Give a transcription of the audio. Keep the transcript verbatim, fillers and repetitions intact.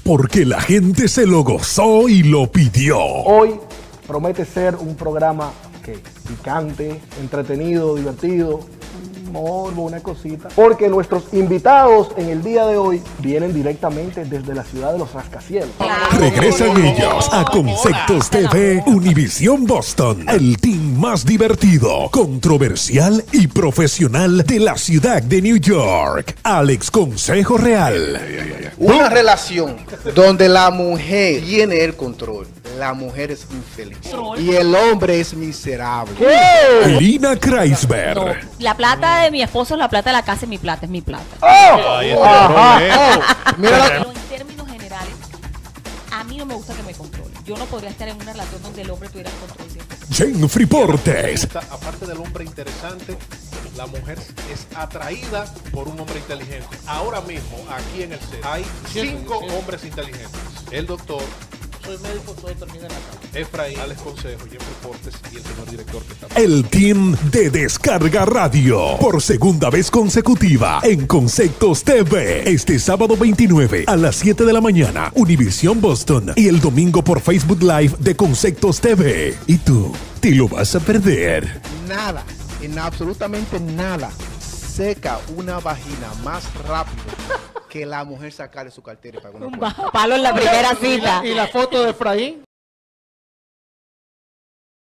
porque la gente se lo gozó y lo pidió. Hoy promete ser un programa que picante, entretenido, divertido, morbo, una cosita, porque nuestros invitados en el día de hoy vienen directamente desde la ciudad de los rascacielos. Regresan ellos a Conceptos T V Univisión Boston, el team más divertido, controversial y profesional de la ciudad de New York. Alex Consejo Real. Una relación donde la mujer tiene el control, la mujer es infeliz y el hombre es miserable. ¿Qué? Lina Kreisberg. No, la plata de mi esposo es la plata de la casa y mi plata es mi plata. ¡Oh! Oh, oh, mira la- Pero en términos generales, a mí no me gusta que me controle. Yo no podría estar en una relación donde el hombre tuviera el control siempre. Jenfrey Portes. Aparte del hombre interesante, la mujer es atraída por un hombre inteligente. Ahora mismo, aquí en el set, hay cinco hombres inteligentes. El doctor, soy médico, todo termina en la cama. Efraín, Alex Consejo, Jenfrey Portes y el señor director que está. El team de Descarga Radio, por segunda vez consecutiva en Conceptos T V, este sábado veintinueve a las siete de la mañana, Univisión Boston, y el domingo por Facebook Live de Conceptos T V. ¿Y tú, te lo vas a perder? nada, en absolutamente nada, seca una vagina más rápido que la mujer sacarle su cartera para una Un puerta. bajo palo en la primera cita. Y la foto de Efraín.